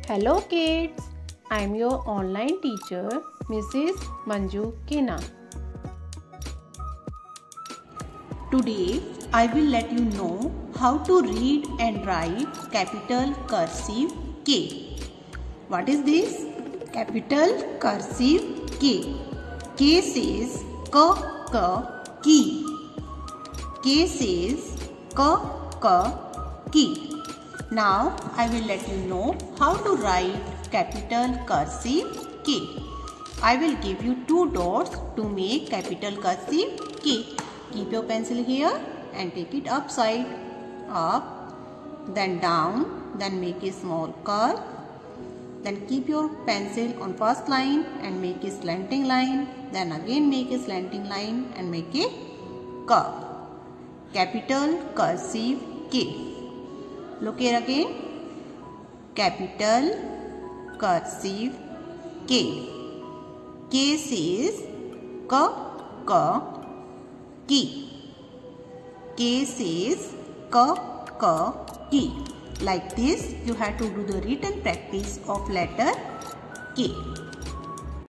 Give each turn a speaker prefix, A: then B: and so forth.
A: Hello kids, I am your online teacher Mrs. Manju Kina.
B: Today I will let you know how to read and write capital cursive K. What is this? Capital cursive K. K says key. K says key. Now I will let you know how to write capital cursive K. I will give you 2 dots to make capital cursive K. Keep your pencil here and take it upside, up, then down, then make a small curve. Then keep your pencil on first line and make a slanting line. Then again make a slanting line and make a curve. Capital cursive K. Look here again. Capital cursive K. K says key. K says key. Like this, you have to do the written practice of letter K.